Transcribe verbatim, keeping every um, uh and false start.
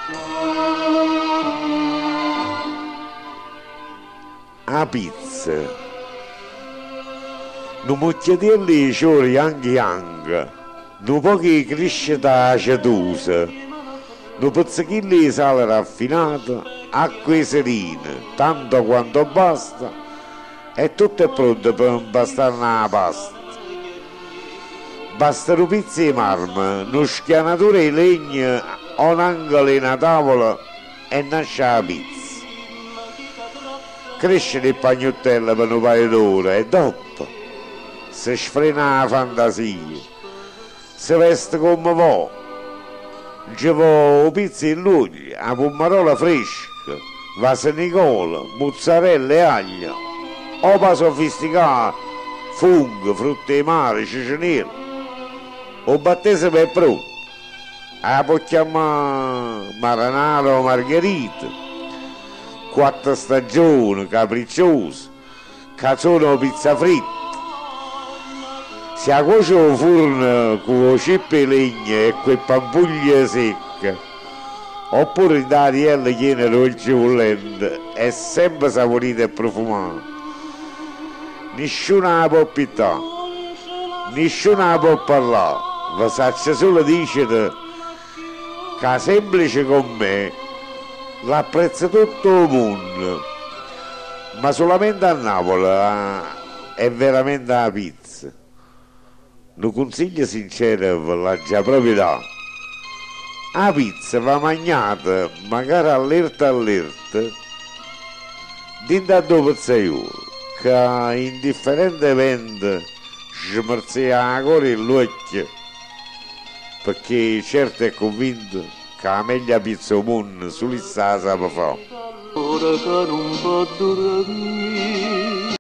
La pizza, non mucchiatelli ci vuole yang yang, non pochi cresce da cetusa, non pizzichilli di sale raffinato, acqua e serine, tanto quanto basta, e tutto è pronto per impastare una pasta. Bastano pizze di marmo, uno schianatore di legno o un angolo in una tavola e nasce la pizza. Cresce il pagnottello per un paio d'ore e dopo si sfrena la fantasia, si veste come vuole, ci vuole pizza in luglio, la pomarola fresca, vasenicola, mozzarella e aglio, o pa sofisticata, funghi, frutti di mare, cicinelli. O battesimo è pronto, la può chiamare marinara o margherita, quattro stagioni, capriccioso, cazzone o pizza fritta. Si cuoce al forno con cippe di legno e quelle pampuglie secche, oppure in ariella piena dolce volente, è sempre saporita e profumata. Nessuno la può pittare, nessuno la può parlare. Vi saccia solo dire che semplice con me l'apprezza tutto il mondo, ma solamente a Napoli eh, è veramente la pizza. Un consiglio sincero ve l'ha già proprio dato. La pizza va mangiata magari allerta allerta dentro a due pizzaioli che indifferentemente smerzia ancora il l'occhio, perché certo è convinto che la meglio pizza al mondo solo sa sa fa. Ora che non può dormire,